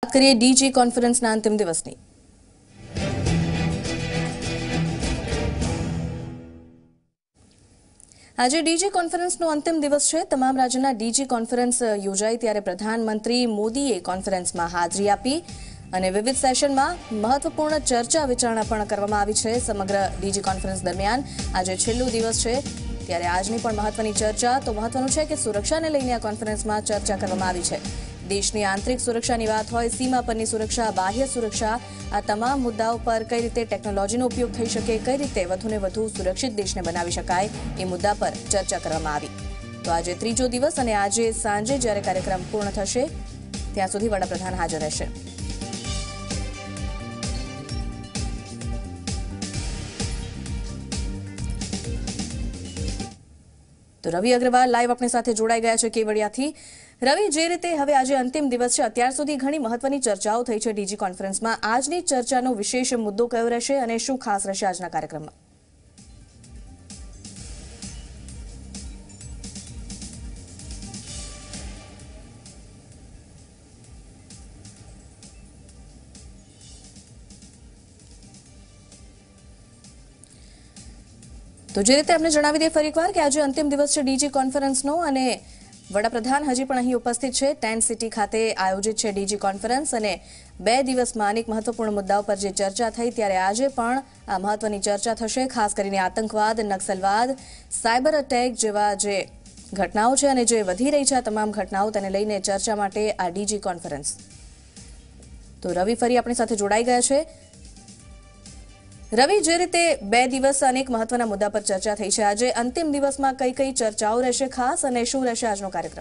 કરીએ ડીજી કોન્ફરન્સના અંતિમ દિવસની। આજે ડીજી કોન્ફરન્સનો અંતિમ દિવસ છે। તમામ રાજ્યના ડીજી કોન્ફરન્સ યોજાઈ ત્યારે પ્રધાનમંત્રી મોદીએ કોન્ફરન્સમાં હાજરી આપી અને વિવિધ સેશનમાં મહત્વપૂર્ણ ચર્ચા વિચારણા પણ કરવામાં આવી છે। સમગ્ર ડીજી કોન્ફરન્સ દરમિયાન આજે છેલ્લો દિવસ છે ત્યારે આજની પણ મહત્વની ચર્ચા તો મહત્વનું છે કે સુરક્ષાને લઈને આ કોન્ફરન્સમાં ચર્ચા કરવામાં આવી છે। દેશની આંતરિક સુરક્ષાની વાત હોય, સીમા પરની સુરક્ષા, બાહ્ય સુરક્ષા, આ તમામ મુદ્દાઓ પર કઈ રીતે ટેકનોલોજીનો ઉપયોગ થઈ શકે, કઈ રીતે વધુને વધુ સુરક્ષિત દેશને બનાવી શકાય એ મુદ્દા પર ચર્ચા કરવામાં આવી। તો આજે ત્રીજો દિવસ અને આજે સાંજે જ્યારે કાર્યક્રમ પૂર્ણ થશે ત્યાં સુધી વડાપ્રધાન હાજર રહેશે। તો રવિ અગ્રવાલ લાઈવ આપણી સાથે જોડાઈ ગયા છે કેવડિયાથી। રવિ, જે રીતે હવે આજે અંતિમ દિવસ છે, અત્યાર સુધી ઘણી મહત્વની ચર્ચાઓ થઈ છે ડીજી કોન્ફરન્સમાં, આજની ચર્ચાનો વિશેષ મુદ્દો કયો રહેશે અને શું ખાસ રહેશે આજના કાર્યક્રમમાં? તો જે રીતે આપણે જણાવી દઈએ ફરી એકવાર કે આજે અંતિમ દિવસ છે ડીજી કોન્ફરન્સનો અને વડાપ્રધાન હજી પણ અહીં ઉપસ્થિત છે। ટેન્ટ સિટી ખાતે આયોજિત છે ડીજી કોન્ફરન્સ અને 2 દિવસમાં અનેક મહત્વપૂર્ણ મુદ્દાઓ પર જે ચર્ચા થઈ ત્યારે આજે પણ આ મહત્વની ચર્ચા થશે। ખાસ કરીને આતંકવાદ, નક્સલવાદ, સાયબર અટેક જેવા જે ઘટનાઓ છે અને જે વધી રહી છે આ તમામ ઘટનાઓ તેને લઈને ચર્ચા માટે આ ડીજી કોન્ફરન્સ। તો રવિ ફરી આપણી સાથે જોડાઈ ગયા છે। રવિ, જે રીતે 2 દિવસ અનેક મહત્વના મુદ્દા પર ચર્ચા થઈ છે, આજે અંતિમ દિવસમાં કઈ કઈ ચર્ચાઓ રહેશે ખાસ અને શું રહેશે આજનો કાર્યક્રમ?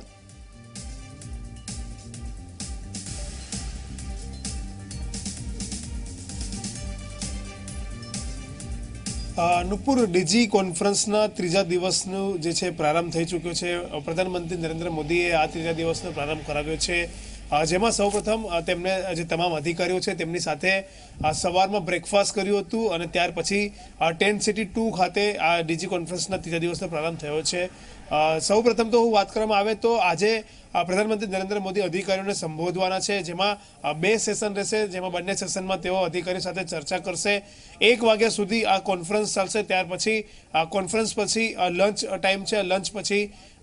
નુપુર, ડીજી કોન્ફરન્સના ત્રીજા દિવસનો જે છે પ્રારંભ થઈ ચૂક્યો છે। પ્રધાનમંત્રી નરેન્દ્ર મોદીએ આ ત્રીજા દિવસનો પ્રારંભ કરાવ્યો છે, જેમાં સૌપ્રથમ તેમને જે તમામ અધિકારીઓ છે તેમની સાથે સવારમાં બ્રેકફાસ્ટ કર્યું હતું અને ત્યાર પછી ટેન્ટ સિટી 2 ખાતે આ ડીજી કોન્ફરન્સના ત્રીજા દિવસનો પ્રારંભ થયો છે। સૌપ્રથમ તો વાત કરવામાં આવે તો આજે પ્રધાનમંત્રી નરેન્દ્ર મોદી અધિકારીઓને સંબોધવાના છે, જેમાં 2 સેશન રહેશે, જેમાં બંને સેશનમાં તેઓ અધિકારીઓ સાથે ચર્ચા કરશે। 1 વાગ્યા સુધી આ કોન્ફરન્સ ચાલશે, ત્યાર પછી કોન્ફરન્સ પછી લંચ ટાઈમ છે, લંચ પછી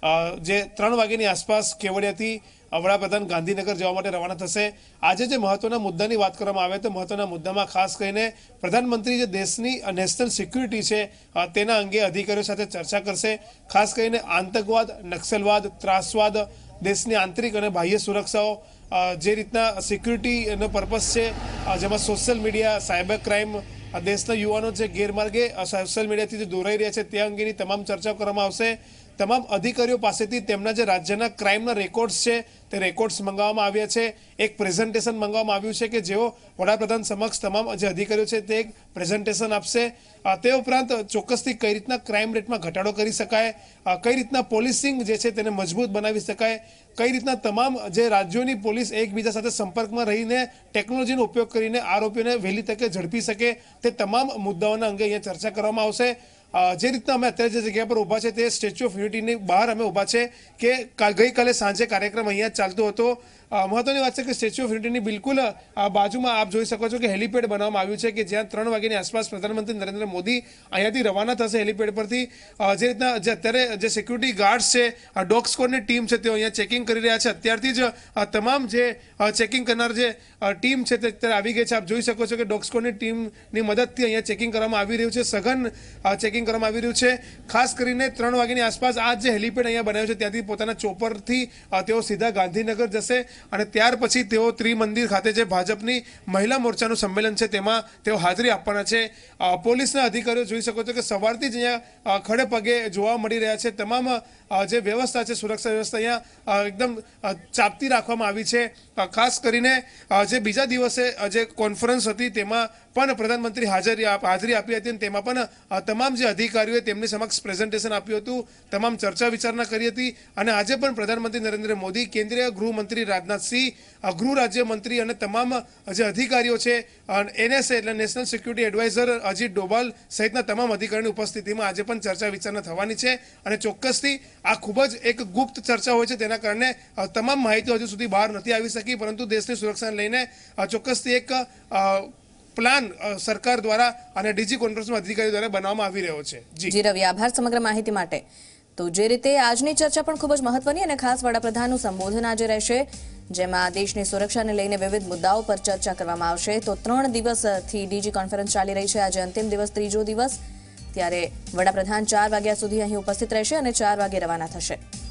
જે 3 વાગ્યાની આસપાસ કેવડિયાથી વડાપ્રધાન ગાંધીનગર જવા માટે રવાના થશે। આજે જે મહત્વના મુદ્દાની વાત કરવામાં આવે તો મહત્વના મુદ્દામાં ખાસ કરીને પ્રધાનમંત્રી જે દેશની નેશનલ સિક્યુરિટી છે તેના અંગે અધિકારીઓ સાથે ચર્ચા કરશે। ખાસ કરીને આતંકવાદ, નક્સલવાદ, ત્રાસવાદ, દેશની આંતરિક અને બાહ્ય સુરક્ષાઓ, જે રીતના સિક્યુરિટીનો પર્પસ છે, જેમાં સોશિયલ મીડિયા, સાયબર ક્રાઇમ, દેશના યુવાનો જે ગેરમાર્ગે સોશિયલ મીડિયાથી જે દોરાઈ રહ્યા છે તે અંગેની તમામ ચર્ચા કરવામાં આવશે। તમામ અધિકારીઓ પાસેથી તેમના જે રાજ્યના ક્રાઇમના રેકોર્ડ્સ છે તે રેકોર્ડ્સ મંગાવવામાં આવ્યા છે। એક પ્રેઝન્ટેશન મંગાવવામાં આવ્યું છે કે જેઓ વડાપ્રધાન સમક્ષ તમામ જે અધિકારીઓ છે તે એક પ્રેઝન્ટેશન આપશે। તે ઉપરાંત ચોક્કસથી કઈ રીતના ક્રાઇમ રેટમાં ઘટાડો કરી શકાય, કઈ રીતના પોલીસિંગ જે છે તેને મજબૂત બનાવી શકાય, કઈ રીતના તમામ જે રાજ્યોની પોલીસ એકબીજા સાથે સંપર્કમાં રહીને ટેકનોલોજીનો ઉપયોગ કરીને આરોપીઓને વહેલી તકે ઝડપી શકે, તે તમામ મુદ્દાઓના અંગે અહીંયા ચર્ચા કરવામાં આવશે। જે રીતના અમે અત્યારે જે જગ્યા પર ઊભા છે તે સ્ટેચ્યુ ઓફ યુનિટીની બહાર અમે ઊભા છે કે ગઈકાલે સાંજે કાર્યક્રમ અહીંયા ચાલતો હતો। મહત્વની વાત છે કે સ્ટેચ્યુ ઓફ યુનિટીની બિલકુલ બાજુમાં આપ જોઈ શકો છો કે હેલિપેડ બનાવવામાં આવ્યું છે કે જ્યાં 3 વાગ્યાની આસપાસ પ્રધાનમંત્રી નરેન્દ્ર મોદી અહીંયાથી રવાના થશે હેલિપેડ પરથી। જે રીતના જે અત્યારે જે સિક્યુરિટી ગાર્ડ્સ છે, ડોગ સ્કોડની ટીમ છે, તેઓ અહીંયા ચેકિંગ કરી રહ્યા છે। અત્યારથી જ તમામ જે ચેકિંગ કરનાર જે ટીમ છે તે અત્યારે આવી ગઈ છે। આપ જોઈ શકો છો કે ડોગ સ્કોડની ટીમની મદદથી અહીંયા ચેકિંગ કરવામાં આવી રહ્યું છે, સઘન ચેકિંગ કરવામાં આવી રહ્યું છે। ખાસ કરીને 3 વાગ્યાની આસપાસ આ જે હેલિપેડ અહીંયા બનાવ્યું છે ત્યાંથી પોતાના ચોપરથી તેઓ સીધા ગાંધીનગર જશે અને ત્યાર પછી તેઓ ત્રિમંદિર ખાતે જે ભાજપની મહિલા મોરચાનું સંમેલન છે તેમાં તેઓ હાજરી આપવાના છે। પોલીસના અધિકારીઓ જોઈ શકો છો કે સવારથી જ અહીંયા ખડે પગે જોવા મળી રહ્યા છે। તમામ જે વ્યવસ્થા છે, સુરક્ષા વ્યવસ્થા અહીંયા એકદમ ચાપતી રાખવામાં આવી છે। ખાસ કરીને જે બીજા દિવસે જે કોન્ફરન્સ હતી તેમાં પણ પ્રધાનમંત્રી હાજરી આપી હતી અને તેમાં પણ તમામ જે અધિકારીઓએ તેમની સમક્ષ પ્રેઝન્ટેશન આપ્યું હતું, તમામ ચર્ચા વિચારણા કરી હતી અને આજે પણ પ્રધાનમંત્રી નરેન્દ્ર મોદી, કેન્દ્રીય ગૃહમંત્રી રાજનાથસિંહ, ગૃહ રાજ્યમંત્રી અને તમામ જે અધિકારીઓ છે, NSA એટલે national security adviser Ajit Doval સહિતના તમામ અધિકારીઓની ઉપસ્થિતિમાં આજે પણ ચર્ચા વિચારણા થવાની છે. અને ચોક્કસથી આ ખૂબ જ એક ગુપ્ત ચર્ચા હોય છે, તેના કારણે તમામ માહિતી હજુ સુધી બહાર નથી આવી શકી, પરંતુ દેશની સુરક્ષાને લઈને ચોક્કસથી એક પ્લાન સરકાર દ્વારા અને ડીજી કોન્ફરન્સના અધિકારીઓ દ્વારા બનાવવામાં આવી રહ્યો છે. જી રવિ, આભાર સમગ્ર માહિતી માટે. તો જે રીતે આજની ચર્ચા પણ ખૂબ જ મહત્વની અને ખાસ વડાપ્રધાનનું સંબોધન આજે રહેશે, જેમાં દેશની સુરક્ષાને લઈને વિવિધ મુદ્દાઓ પર ચર્ચા કરવામાં આવશે. તો 3 દિવસથી ડીજી કોન્ફરન્સ ચાલી રહી છે. આજે અંતિમ દિવસ, ત્રીજો દિવસ, ત્યારે વડાપ્રધાન 4 વાગ્યા સુધી અહીં ઉપસ્થિત રહેશે અને 4 વાગે રવાના થશે.